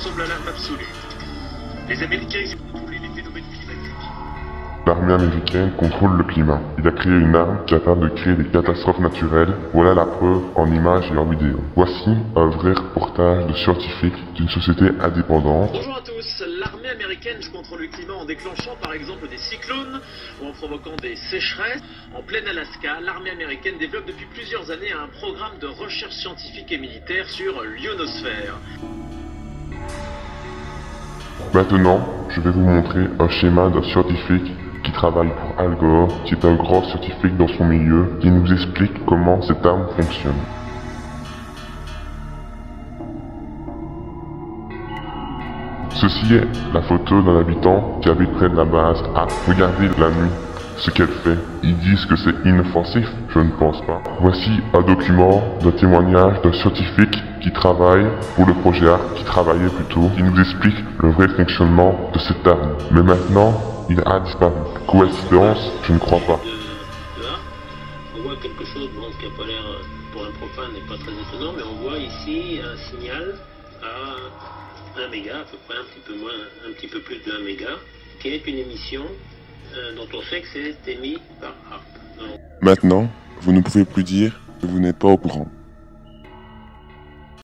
semble à l'arme absolue. Les Américains, ils ont contrôlé les phénomènes climatiques. L'armée américaine contrôle le climat. Il a créé une arme capable de créer des catastrophes naturelles. Voilà la preuve en images et en vidéo. Voici un vrai reportage de scientifiques d'une société indépendante. Bonjour à tous. L'armée américaine contrôle le climat en déclenchant par exemple des cyclones ou en provoquant des sécheresses. En plein Alaska, l'armée américaine développe depuis plusieurs années un programme de recherche scientifique et militaire sur l'ionosphère. Maintenant, je vais vous montrer un schéma d'un scientifique qui travaille pour Al Gore, qui est un grand scientifique dans son milieu, qui nous explique comment cette arme fonctionne. Ceci est la photo d'un habitant qui habite près de la base. Ah, regardez la nuit ce qu'elle fait. Ils disent que c'est inoffensif, je ne pense pas. Voici un document d'un témoignage d'un scientifique qui travaille pour le projet ARC, qui travaillait plutôt, qui nous explique le vrai fonctionnement de cette arme. Mais maintenant, il a disparu. Coïncidence, je ne crois pas. On voit quelque chose qui n'a pas l'air, pour un profane, n'est pas très étonnant, mais on voit ici un signal à 1 méga, à peu près un petit peu plus de 1 méga, qui est une émission dont on sait que c'est émis par ARP. Maintenant, vous ne pouvez plus dire que vous n'êtes pas au courant.